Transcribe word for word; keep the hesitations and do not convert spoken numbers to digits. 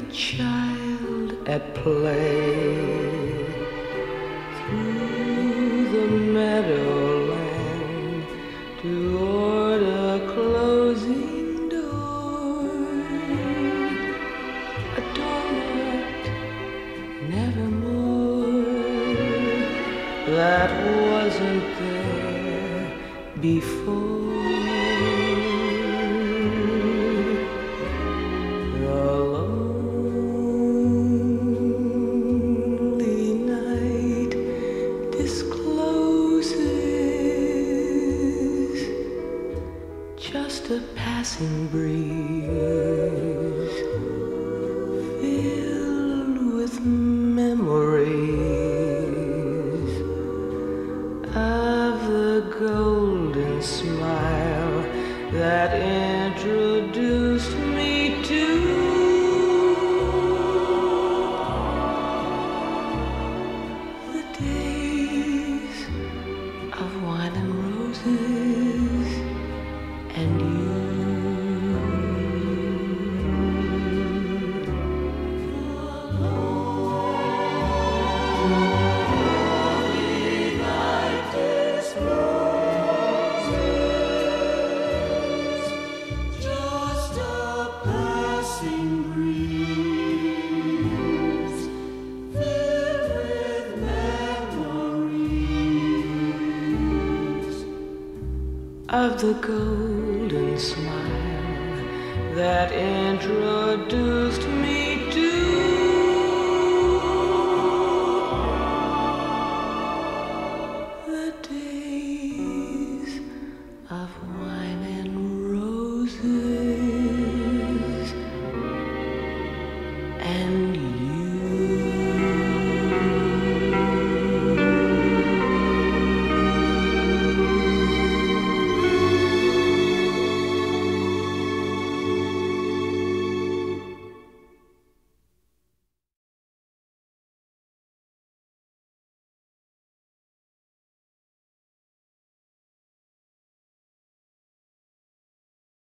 child at play through the meadowland toward a closing door, a doormat nevermore that wasn't there before. Passing breeze filled with memories of the golden smile that introduced me to the days of wine and roses and you. Of the golden smile that introduced me to the days of wine and roses and you.